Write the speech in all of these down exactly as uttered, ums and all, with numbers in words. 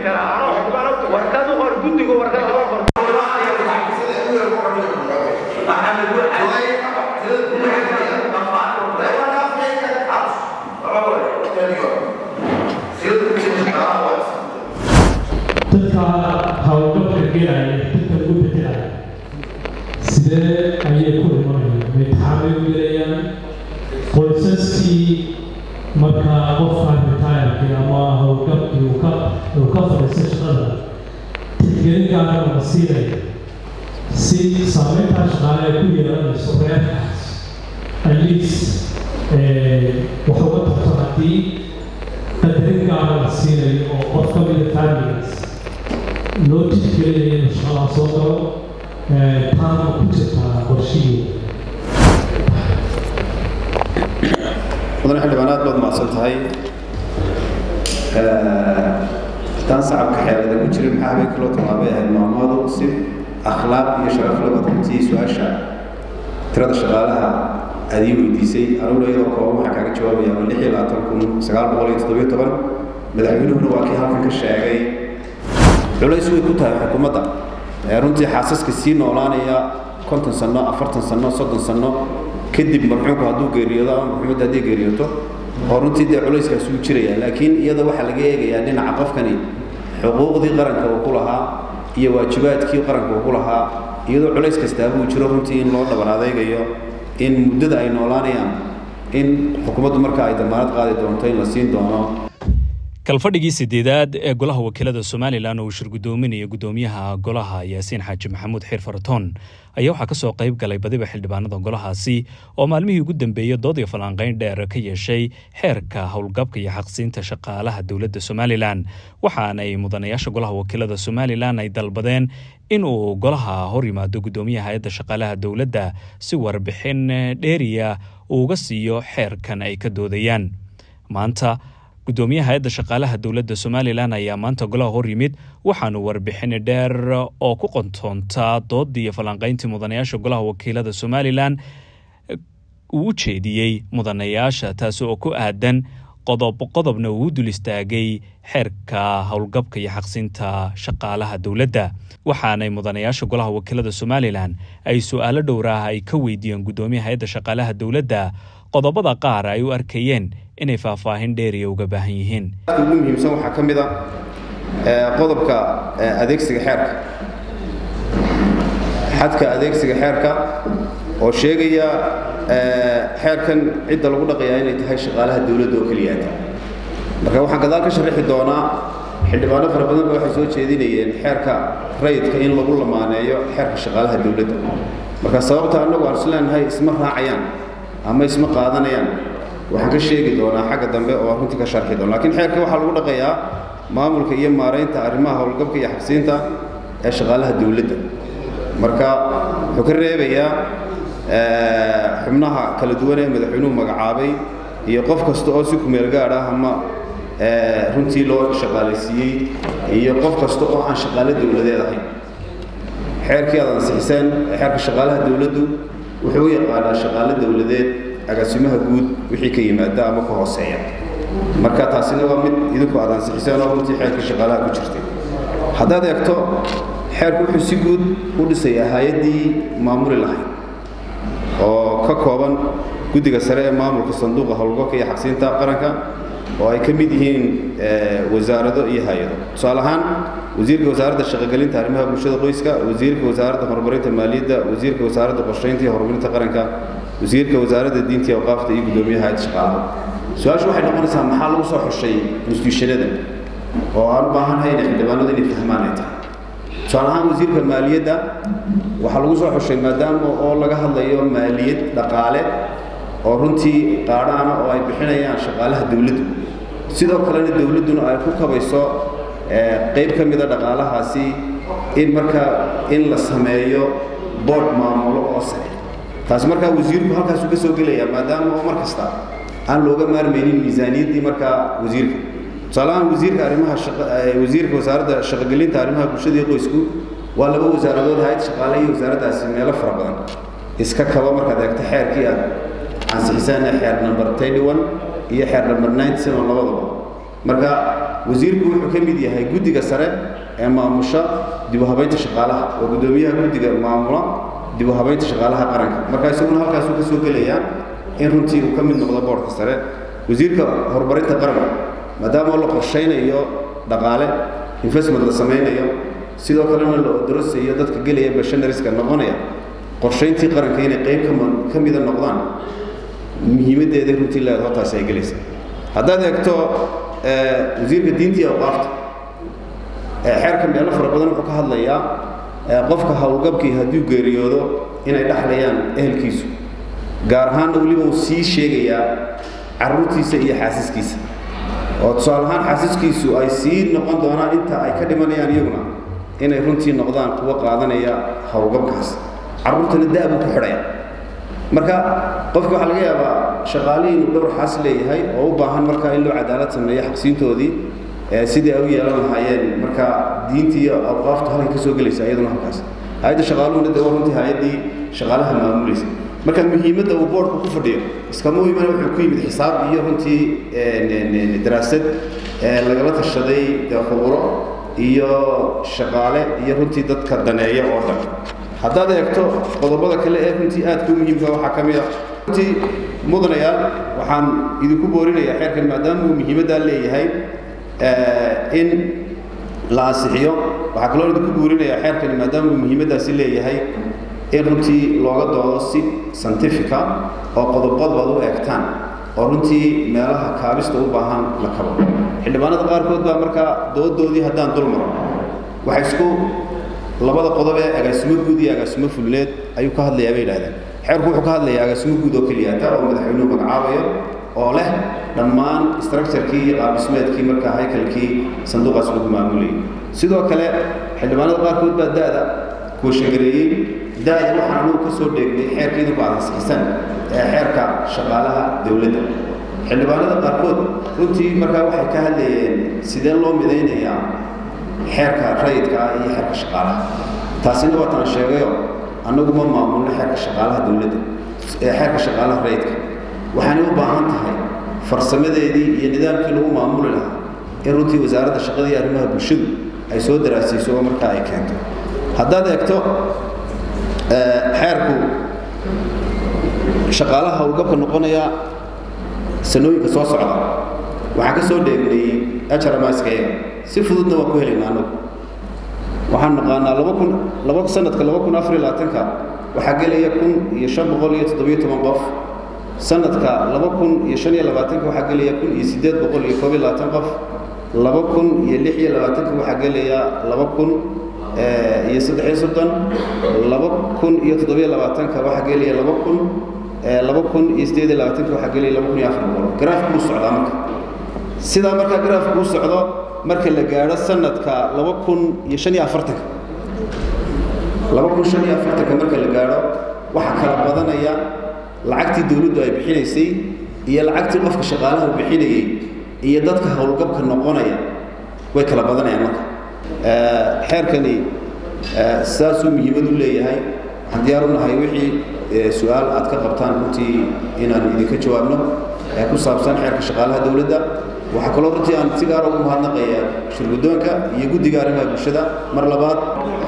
warqad u qor guddiga warqad loo qor dadka hawlgabka gelaya dadka lagu bedelaya sidee ayay ku imanayaan imtixaanay u gelayaan qoysaskii markaa qofkaan ritaayarkii ama hawlgabkii uu ka uu ka fadhiistay shaqada tixgelinkaana la siinaya si saameyntaa shaqaale ay ku yeelanayso reerkaas at least waxa uga tarto haddii qadarinkaana la siinayo oo qof ka mida familigaas loo tixgelinayo inuu shaqadaa soo galo taana ku jirtaa qorshihii mudane xildhibaanaad baad mahadsan tahay taan sacabka xeelada ku jirin maxaa habeenka loo tilmaamay ahayd maamadu si akhlaaq iyo sharaf leh baad runtii su-aasha tirada shaqaalaha aad ii weydiisay aniguna iyadoo kooban waxaan kaaga jawaabaya waa lix iyo labaatan kun sagaal boqol iyo toddobiyo toban madaxweynuhuna waa kii halkan ka sheegay culays way ku tahay xukuumadda runtii xaasaska sii noolaanaya konton sano afartan sano soddon sano kadib marxuumku hadduu geeriyoodo ama marxuumadda haddii geeriyooto oo runtii dee culayskaas uu jiraya laakiin iyada waxaa laga eegayaa dhinaca qofkani xuquuqdii qaranka uu ku lahaa iyo waajibaadkii qaranka uu ku lahaa iyadoo culays kastaaba uu jiro runtii in loo dhabar adeegayo in muddada ay noolaanayaan in xukuumaddu marka ay damaanad qaadi doonto in la siin doono kalfadhigii sideedaad ee golaha wakiilada Soomaaliland oo shir gudoominaya gudoomiyaha golaha Yaasiin Xaaji Maxamuud Xiir Faratoon ayaa waxa ka soo qayb galay badiba xildhibaanada golahaasi oo maalmihii ugu dambeeyay dood iyo falanqayn dheer ka yeeshay xeerka howlgabka iyo xaqsiinta shaqaalaha dowladda Soomaaliland waxaana ay mudanayaasha golaha wakiilada Soomaaliland ay dalbadeen in uu golaha hor yimaado gudoomiyaha hay'adda shaqaalaha dowladda si warbixin dheeriya uga siiyo xeerkan ay ka doodayaan maanta gudoomiyaha hay'adda shaqaalaha dowladda Soomaaliland ayaa maanta golaha hor yimid waxaanu warbixin dheer oo ku qontoonta doodii iyo falanqayntii mudanayaasha golaha wakiilada Soomaaliland uu jeediyay mudanayaasha taas oo ku aadan qodob qodobna uu dul istaagay xeerka howlgabka iyo xaqsinta shaqaalaha dowladda waxaana mudanayaasha golaha wakiilada Soomaaliland ay su'aalo dhowr ah ay ka weydiiyeen gudoomiyaha hay'adda shaqaalaha dowladda qodobada qaar ay u arkayeen inay faahfaahin dheeriya uga baahan yihiin ugu muhiimsan waxaa ka mid ah qodobka adeegsiga xeerka xadka adeegsiga xeerka oo sheegaya xeerkan cidda lagu dhaqayaa inay tahay shaqaalaha dowladda oo keliya marka waxaan gadaal ka sharaxi doonaa xildhibaano fara badan waxay soo jeedinayeen xeerka rayidka in lagu lamaaneeyo xeerka shaqaalaha dowladda marka sababta anagu aan isleenahay isma raacayaan ama isma qaadanayaan waxaan ka sheegi doonaa xagga dambe oo runtii ka sharxi doona laakiin xeerka waxaa lagu dhaqayaa maamulka iyo maareynta arrimaha howlgabka iyo xaqsiinta ee shaqaalaha dowladda marka wuxuu ka reebayaa xubnaha kala duwan ee madaxweynuhu magacaabay iyo qof kasta oo si ku meel gaar ah ama runtii loo shaqaalaysiiyey iyo qof kasta oo aan shaqaale dowladeed ahayn xeerkii aad ansixiseen xeerka shaqaalaha dowladdu wuxuu u yaqaanaa shaqaale dowladeed agaasimaha guud wixii ka yimaada ama ka hooseeya marka taasina waa mid idinku aad ansixiseen oo runtii xeerka shaqaalaha ku jirtay haddaad eegto xeerku wuxuu si guud u dhisayaa hay-addii maamuli lahayd oo ka kooban guddiga sare ee maamulka sanduuqa howlgabka iyo xaqsiinta qaranka oo ay ka mid yihiin wasaarado iyo hay-ado tusaale ahaan wasiirka wasaaradda shaqagelinta arrimaha bulshada qoyska wasiirka wasaaradda horumarinta maaliyadda wasiirka wasaaradda qorsheynta iyo horumarinta qaranka wasiirka wasaaradda diinta iyo awqaafta iyo gudoomiyaha hay'adda shaqaalaha su-aashu waxay noqonaysaa maxaa lagu soo xushay instituushanadan oo aan u baahannahay inay xildhibaanadu inay fahmaan ay tahay tusaale ahaan wasiirka maaliyadda waxaa lagu soo xushay maadaama oo laga hadlayo maaliyad dhaqaale oo runtii qaadhaana oo ay bixinayaan shaqaalaha dowladdu sidoo kalena dowladduna ay ku kabayso qayb ka mida dhaqaalahaasi in markaa in la sameeyo board maamulo oo sare taas markaa wasiirku halkaasuu ka soo gelayaa maadaama oo mar kasta aan looga maarmaynin miisaaniyaddii markaa wasiirka tusaale ahaan wasiirka arrimaha wasiirka wasaaradda shaqagelinta arrimaha bulshada iyo qoysku waa laba wasaaradood hay'ad shaqaale iyo wasaaraddaasi meelo fara badan iska kaba markaad eegto xeerkii aad ansixisaan xeer number thirty-one iyo xeer number ninety-seven labadaba marka wasiirku wuxuu ka mid yahay guddiga sare ee maamusha dib u habaynta shaqaalaha oo gudoomiyaha guddiga maamula dib u habaynta shaqaalaha qaranka marka isaguna halkaas uu ka soo gelayaa in runtii uu ka mid noqdo boorka sare wasiirka horumarinta qaranka maadaama la qorsheynayo dhaqaale investment la sameynayo sidoo kalena la odorosayo dadka gelaya missionariska noqonaya qorsheyntii qaranka inay qayb ka mid noqdaan muhiimadeeda runtii la hortaas ay galaysa haddaad eegto wasiirka diinta iyo awqaafta xeerka meelo fara badan wuxuu ka hadlayaa qofka hawlgabkii hadduu geeriyoodo inay dhaxlayaan ehelkiisu gaar ahaanna weliba uu sii sheegayaa carruurtiisa iyo xaasiskiisa oo tusaale ahaan xaasiskiisu ay sii noqon doonaan inta ay ka dhimanayaan iyaguna inay runtii noqdaan kuwa qaadanaya hawlgabkaas carruurtana da-buu ku xidhaya marka qofka waxaa laga yaabaa shaqaalihii inuu dhowr xaas leeyahay oo u baahan markaa in loo cadaalad sameeyo xaqsiintoodii sidii ay u yeelan lahaayeen marka diintii iyo awqaaftu halkay ka soo gelaysa iyaduna halkaas hay-adda shaqaaluhuna dee waa runtii hay-addii shaqaalaha maamulaysa marka muhiimadda uu boorku ku fadhiyo iskama u iman wuxuu ku yimid xisaab iyo runtii daraasad lagala tashaday khuburo iyo shaqaale iyo runtii dadka daneeya oo dhan haddaad eegto qodobada kale ee runtii aadka u muhiimka waxaa ka mid a runtii mudanayaal waxaan idinku boorinayaa xeerkan maadaama uu muhiimaddaa leeyahay in la ansixiyo waxaa kaloo idinku boorinayaa xeerkani maadaama uu muhiimaddaasi leeyahay in runtii looga doodo si scientifica oo qodob-qodob u eegtaan oo runtii meelaha kaabista u baahan la kabo xildhibaanada qaarkood baa markaa doodoodii haddaan dul maro waxay isku labada qodob ee agaasimo guud iyo agaasimo fulneed ayuu ka hadlayaa bay yidhahdeen xeerku wuxuu ka hadlayaa agaasimo guud oo keliya taa oo madaxweynuhu magacaabayo oo leh dhammaan structurekii iyo qaabdhismeedkii markaa haykalkii sanduuqaas lagu maamulayay sidoo kale xildhibaanada qaarkood baa da-da kuwashagareeyey da-da waxaan anugu ka soo dheegnay xeerka idinku aad ansixisan ee xeerka shaqaalaha dowladda xildhibaanada qaarkood runtii markaa waxay ka hadlayeen sidee loo midaynayaa xeerka rayidka ah iyo xeerka shaqaalaha taasina waataan sheegayo annagu ma maamulno xeerka shaqaalaha dowladda ee xeerka shaqaalaha rayidka waxaanay u baahan tahay farsamadeedii iyo nidaamkii lagu maamuli lahaa in runtii wasaaradda shaqada iyo arrimaha bulshadu ay soo daraasayso oo markaa ay keento haddaad eegto xeerku shaqaalaha hawlgabka noqonaya sanooyinka soo socda waxaan ka soo dheegnay ajaramaskayga si fududna waan ku helaynaa anagu waxaan naqaanaa laba kun laba sanadka laba kun afar iyo labaatanka waxaa gelaya kun iyo shan boqol iyo toddobiyo toban qof sanadka laba kun iyo shan iyo labaatanka waxaa gelaya kun iyo siddeed boqol iyo koob iyo labaatan qof laba kun iyo lix iyo labaatanka waxaa gelaya laba kun iyo saddex iyo soddon laba kun iyo toddobiyo labaatanka waxaa gelaya laba kun laba kun iyo siddeed iyo labaatanka waxaa gelaya laba kun iyo afar boqol garaafku wuu socdaa marka sidaa markaa garaafku uu socdo marka la gaadho sanadka laba kun iyo shan iyo afartanka laba kun shan iyo afartanka marka la gaadho waxaa kala badanaya lacagtii dowladdu ay bixinaysay iyo lacagtii qofka shaqaalaha uu bixinayay iyo dadka howlgabka noqonaya way kala badanayaan marka xeerkani saasuu muhiimad u leeyahay waxaan diyaar u nahay wixii su-aal aad ka qabtaan runtii inaan idinka jawaabno ee ku saabsan xeerka shaqaalaha dowladda waxaa kaloo runtii aan si gaara ugu mahadnaqayaa shirguddoonka iyo guddiga arrimaha bulshada mar labaad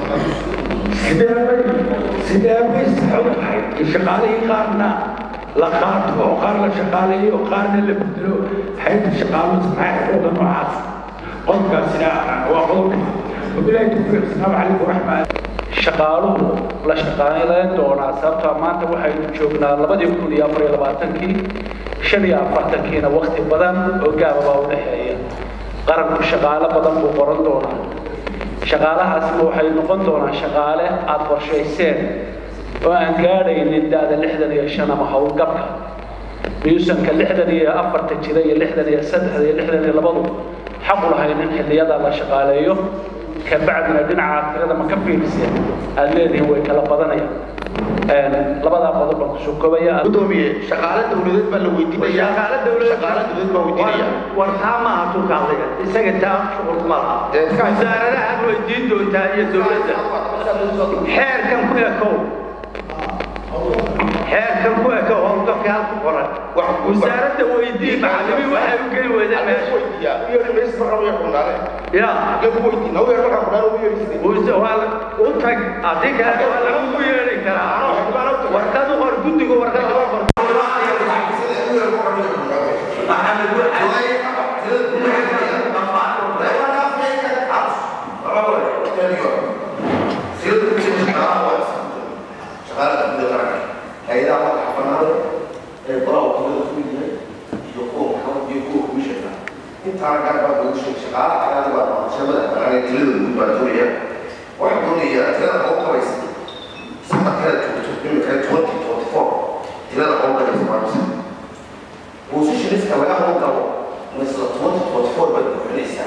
sideebay sax u tahay shaqaalihii qaarna la qaato oo qaar la shaqaaleeyo oo qaarna la bedelo hay'adda shaqaaluhu maxay xuquuqda noocaas qodobkaasina waa qodobka wabilaahi tawfiiq salaamu calaykum waraxmat shaqaaluhu la shaqaaleyn doonaa sababtoo maanta waxaynu joognaa labadii kun iyo afar iyo labaatankii shan iyo afartankiina waqti badan oo gaaba baa u dhexeeya qaranku shaqaale badan buu qoran doonaa shaqaalahaasna waxay noqon doonaan shaqaale aad qorshayseen oo aan gaadhaynin da-da lixdan iyo shan ama howlgabka miyuusanka lixdan iyo afarta jira iyo lixdan iyo saddexda iyo lixdan iyo labadu xaq u lahayn in xilliyada la shaqaaleeyo kabacdina dhinaca tirada ma ka fiiriseen aad leedihiin way kala badanayaan labadaa qodob baan kusoo koobaya gudoomiye shaqaale dowladeed baa la weydiinaya shaqaale dowladeed shaqaale dowladeed baa weydiinaya war taa maaha tulka hadlaya isaga taa shuqul kuma laha wasaaradaha aad weydiin doontaa iyo dowladda xeerkan ku ekow حير كم هو كهون كم كهال كفرة وزارة ويدي معلمي واحد وكل وذا ماشي يا يا بس مرة وياكم عليه يا يا بويدي نو يرجع كنا نو يرجع وزوال وتك أديك هذا ولا هو يرجع كلا وركض وركض تيجي وركض وركض هيدا ما حقنا براو كده تقولي يقوم حاول يقوم مش هنا انت عارف بقى مش شغال على بقى شباب انا تلو بتقولي واحد يقول لي ترى هو كويس سمع كده تقول كده عشرين أربعة وعشرين ترى هو كويس ما وشيش لسه ولا هو كده مثل عشرين أربعة وعشرين لسه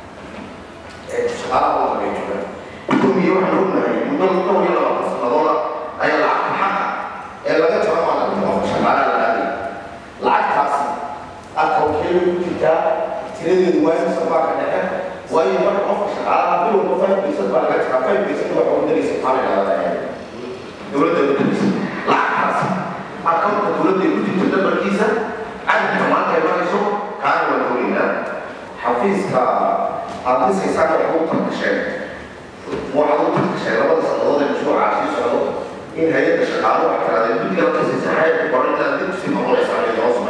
شغال هو كده كل يوم يقولنا يقولنا يقولنا يلا بس هذول اي العقد حق اللي جت معانا على شغال على العادي العقد تاسي التوكيل كده تريد الوين سبعة كده وأي مرة أفضل شغال بيقول إنه فاهم بيصير بعد كده فاهم بيصير وهو مدرس يتعامل على يعني دولة المدرس العقد تاسي أكون كدولة يمكن تبدأ بركيزة عند كمان كمان يسوق كان ودولينا حفيز ك حفيز يساعد حقوق الشيء مو حقوق الشيء لما تصدق المشروع عايز يساعده إن هي تشتغل وحتى هذا البيت كلا تسيسحب وقررنا ندرس في موضوع إسرائيل العاصمة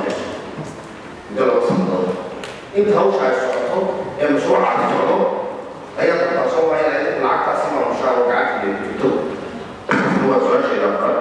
ده لو صدق أنت هوش عايز تشتغل المشروع عايز تشتغل هي تتصور هي العقد أسمع مشروع وقعت في الدكتور هو سؤال شيء أكبر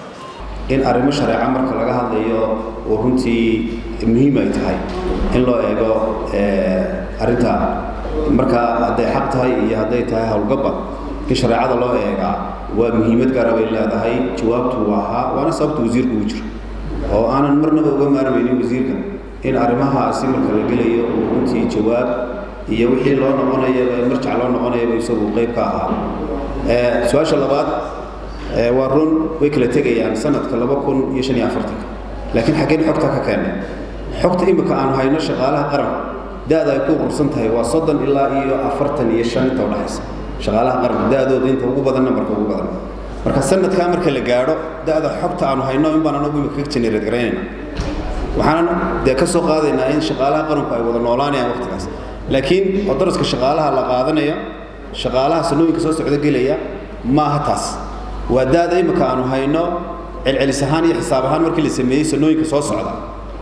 in arrimo sharci marka laga hadlayo oo runtii muhiim ay tahay in loo eego ee arinta marka haday xaq tahay iyo haday tahay hawlgaba in sharciyada loo eega waa muhiimad gaar ah ay leedahay jawaabtu waa waana sababta wasiirku uu jiro oo aanan marnaba uga maarmaynin wasiirka in arrimahaasi marka la gelayo oo runtii jawaab iyo wixii loo noqonayo marjac loo noqonayo isagu qayb ka ahaa ee su'aasha labaad waa run way kala tagayaan sanadka laba kun iyo shan iyo afartan laakiin xageen xogta ka keenay xogta imika aan hayno shaqaalaha qaran daada ay ku qursan tahay waa soddon ilaa iyo afartan iyo shan inta u dhaxaysa shaqaalaha qaran daadooda inta ugu badan numberka ugu badan marka sanadka marka la gaaro daada xogta aan hayno in baan anagu imika ka generate gareynayna waxaan de ka soo qaadaynaa in shaqaalaha qaranku ay wada noolaanayaan waqtigaas laakiin daraska shaqaalaha la qaadanayo shaqaalaha sanooyinka soo socda gelaya ma aha taas wadaada imika aanu hayno celcelis ahaan iyo xisaab ahaan markii la sameeyay sanooyinka soo socda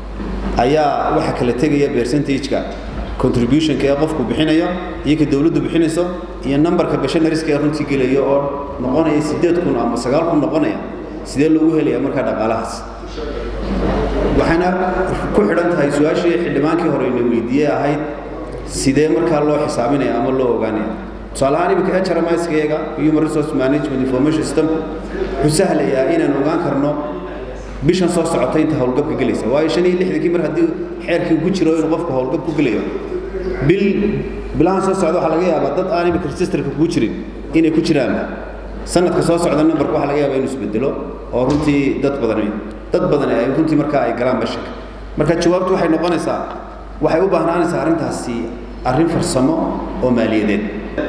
ayaa waxa kala tagaya percentage-ka contribution-ka ee qofku bixinayo iyo ka dawladdu bixinayso iyo numberka bashanaris-ka ee runtii gelayo oo noqonaya sideed kun ama sagaal kun noqonaya sidee loogu helayaa marka dhaqaalahaas waxaana ku xidhan tahay su'aashii xildhibaankii hore inuu weydiiyay ahayd sidee markaa loo xisaabinaya ama loo ogaanaya salaani bika H R M S-keega Human Resource Management Information System wuxuu sahlayaa inaan ogaan karno bishan soo socotay inta hawlgabka galaysa waayo shan iyo lixdan mar haddii xeerkii ku jiro inuu qofku hawlgab ku galayo bil bilaan soo socda waxa laga yaabaa dad aan imika registerka ku jirin inay ku jiraan sanadka soo socda numberka waxa laga yaabaa inuu isbedelo oo runtii dad badan dad badan ay runtii marka ay galaan bashak marka jawaabtu waxay noqonaysaa waxay u baahnaaanaysaa arrintaasi arrin farsamo oo maaliyadeed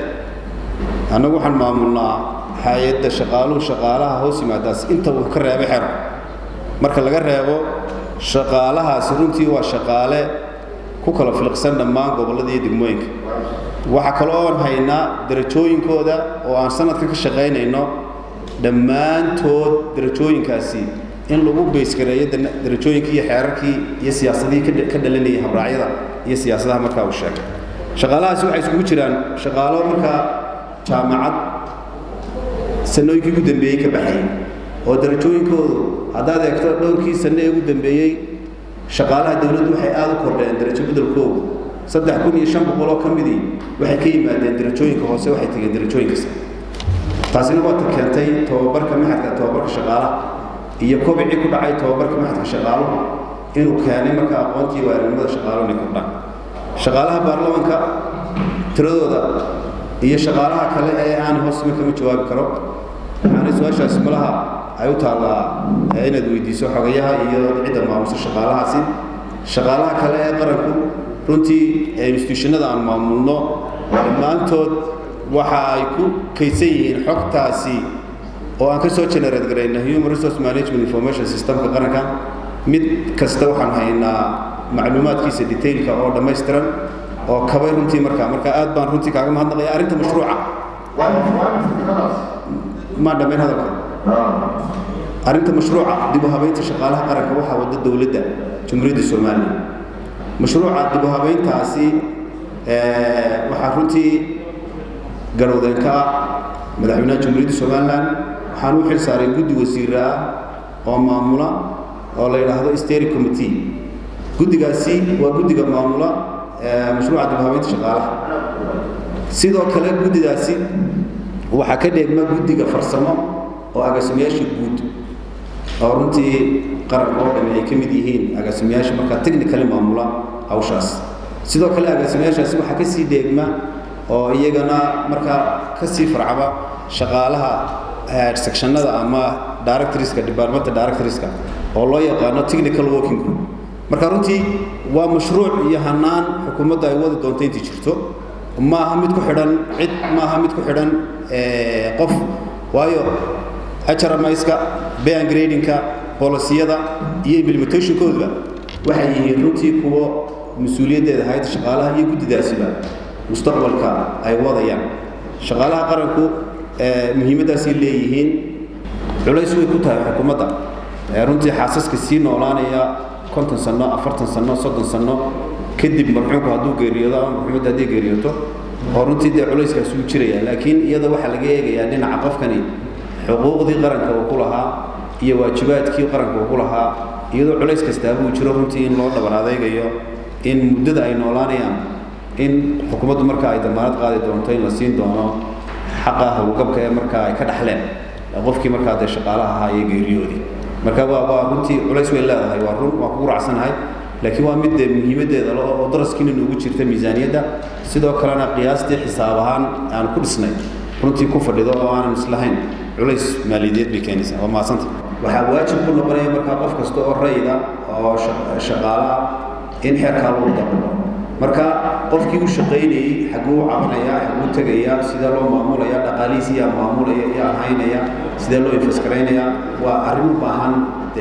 anagu waxaan maamulnaa hay'adda shaqaaluhu shaqaalaha hoos yimaadaas inta uu ka reebay xeer marka laga reebo shaqaalahaasi runtii waa shaqaale ku kala filqsan dhammaan gobollada iyo degmooyinka waxa kale oo haynaa darajooyinkooda oo aan sanadka ka shaqaynayno dhammaantood darajooyinkaasi in lagu beys gareeyo darajooyinkii iyo xeerarkii iyo siyaasadihii ka dhalanayay habraacyada iyo siyaasadaha markaa uu sheegay shaqaalahaasi waxay isugu jiraan shaqaalo markaa jaamacad sanooyinkii ugu dambeeyey ka baxay oo darajooyinkoodu haddaad eegto dhowrkii sano ee ugu dambeeyey shaqaalaha dawladdu waxay aad u kordheen darajo bedelkoodu saddex kun iyo shan boqol oo ka midii waxay ka yimaadeen darajooyinka hoose waxay tageen darajooyinka sare taasina waa keentay tababarka maxadka tababarka shaqaalaha iyo kobcii ku dhacay tababarka maxadka shaqaaluhu inuu keenay marka aqoontii waarinimada shaqaaluhu inay kordhaan shaqaalaha baarlamaanka tiradooda iyo shaqaalaha kale ee aan hoos kama jawaabi karo waxaana su'aashaas malaha ay u taallaa inaad weydiiso xogayaha iyo cidda maamusa shaqaalahaasi shaqaalaha kale ee qaranku runtii institutionada aan maamulno dhammaantood waxa ay ku kaydsan yihiin xogtaasi oo aan ka soo generate garayna human resource management information systemka qaranka mid kasta waxaan haynaa macluumaadkiisa detailka oo dhammaystiran oo kabay runtii markaa marka aad baan runtii kaaga mahadnaqayaa arrinta mashruuca ما دمين هذا أنت مشروع دبوها بيت شغالها قرن كوها ود الدولة جمهورية الصومال مشروع دبوها بيت تاسي وحرتي قالوا ذلك مدعونا جمهورية الصومال حنو حل صار جد وزيرة أو معمولة أو لا هذا استيري كوميتي جد قاسي وجد جم معمولة مشروع دبوها بيت شغالها سيدو كلام جد قاسي waxaa ka dheegma guddiga farsamo oo agaasimayaasha guud oo runtii qaranka oo dhan ay ka mid yihiin agaasimayaasha marka technical maamula hawshaas sidoo kale agaasimayaashaasi waxaa ka sii dheegma oo iyagana marka ka sii farcaba shaqaalaha sectionada ama directorska department directorska oo loo yaqaano technical working group marka runtii waa mashruuc iyo hanaan xukuumadda ay wada doonto intii jirto ma aha mid ku xidhan cid ma aha mid ku xidhan qof waayo ajara mayska bayan gradingka policiyada iyo implementation kooda waxay yihiin runtii kuwa mas'uuliyadeeda hay'adda shaqaalaha iyo guddidaasiba mustaqbalka ay wadayaan shaqaalaha qaranku muhiimadaas ay leeyihiin culays way ku tahay xukuumadda runtii xaasaska sii noolaanaya konton sano afartan sano soddon sano kadib marxuumku hadduu geeriyoodo ama maxamed haddii geeriyooto oo runtii dee culayskaas uu jiraya laakiin iyada waxaa laga eegayaa dhinaca qofkani xuquuqdii qaranka uu ku lahaa iyo waajibaadkii qaranka uu ku lahaa iyadoo culays kastaaba uu jiro runtii in loo dhabar adeegayo in muddada ay noolaanayaan in xukuumaddu marka ay damaanad qaadi doonto in la siin doono xaqa hawlgabka ee marka ay ka dhaxleen qofkii markaa dee shaqaalaha ahaa iyo geeriyoodii marka waa waa runtii culays way leedahay waa run waa kugu raacsanahay laakiin waa mid muhiimadeeda oo daraskiina noogu jirta miisaaniyadda sidoo kalena qiyaastii xisaab ahaan aan ku dhisnay runtii ku fadhido oo aanan islahayn culays maaliyadeed bay keenaysaa waa maasanta waxaa waajib ku noqonaya markaa qof kasta oo rayida oo shaqaalaha in xeerkaa lagu dabalo marka qofkii u shaqaynayay xaguu u cabanaya xaguu tegaya sidee loo maamulaya dhaqaalihiisa yaa maamulaya yaa haynaya sidee loo infasgaraynaya waa arrin u baahan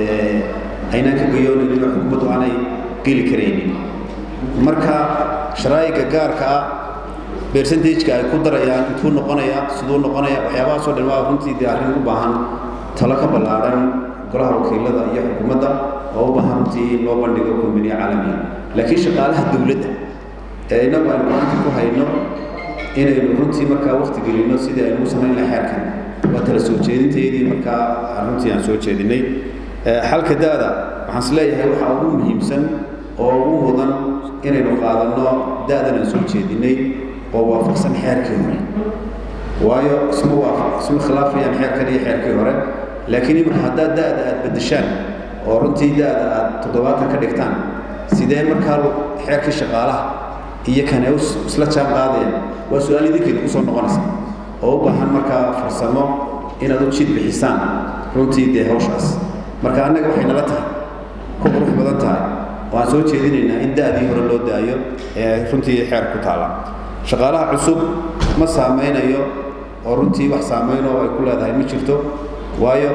aynaan ka gayoonaynin oo xukuumaddu aanay geli karaynin marka sharaa'iga gaarka ah percentage-ka ay ku darayaan intuu noqonaya siduu noqonaya waxyaabahaasoo dhan waa runtii dee arrin u baahan talo ka ballaadhan golaha wakiilada iyo xukuumadda oo u baahan runtii in loo bandhigo kombaniya caalamiya laakiin shaqaalaha dowladda ee innagu aynu gacanta ku hayno inaynu runtii markaa waqti gelino sidii aynu u samayn lahaa xeerkan waa tala soo jeedinteedii markaa runtii aan soo jeedinay xalka daada waxaan is leeyahay waxaa ugu muhiimsan oo ugu mudan inaynu qaadanno da'dan aan soo jeedinay oo waafaqsan xeerkii hore waayo isma waafaq isma khilaafayaan xeerkan iyo xeerkii hore laakiin iminka haddaad da'da aad beddeshaan oo runtii da'da aad toddobaatan ka dhigtaan sidee markaa xeerkii shaqaalaha iyo kan ay isla jaan qaadayaan waa su-aal idinkeeda kusoo noqonaysa oo u baahan markaa farsamo inaad u jid bixisaan runtii dee hawshaas marka annaga waxay nala tahay ku qurux badan tahay waan soo jeedinaynaa in da'dii hore loo daayo ee runtii xeer ku taala shaqaalaha cusub ma saameynayo oo runtii wax saameyn oo ay ku leedahay ma jirto waayo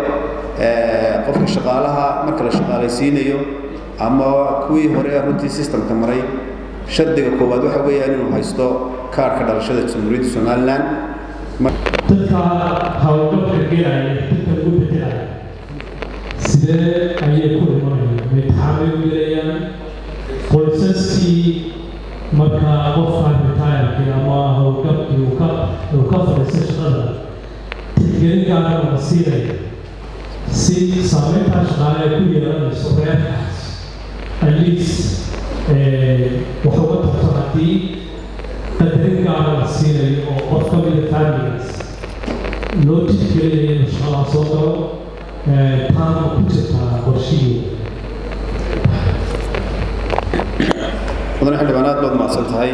qofka shaqaalaha marka la shaqaalaysiinayo ama kuwii hore ee runtii systemka maray shardiga koowaad waxa weeyaan inuu haysto kaarka dhalashada jamhuuriyadda somaliland dadka hawlgabka gelaya dadka lagu bedelaya sidee ayay ku imanayaan imtixaamay u gelayaan qoysaskii markaa qofkaan ritaayarkii ama hawlgabkii uu ka uu ka fadhiistay shaqada tixgelinkaana la siinaya si saameyntaa shaqaale ay ku yeelanayso reerkaas at least wax uga tarto haddii qadarinkaana la siinayo oo qof ka mida familigaas loo tixgelinayo inuu shaqadaa soo galo taana ku jirtaa qorshihii mudane xildhibaanaad baad mahadsan tahay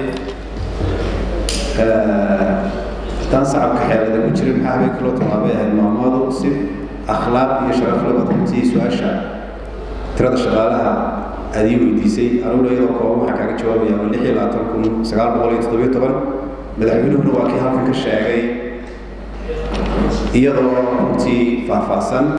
taan sacabka xeelada ku jirin maxaa habeenka loo tallaabay ahayd maamadu si akhlaaq iyo sharaf labad runtii su-aasha tirada shaqaalaha aad ii weydiisay aniguna iyadoo kooban waxaan kaaga jawaabaya waa lix iyo labaatan kun sagaal boqol iyo toddobiyo toban madaxweynuhuna waa kii halkan ka sheegay iyadoo runtii faahfaahsan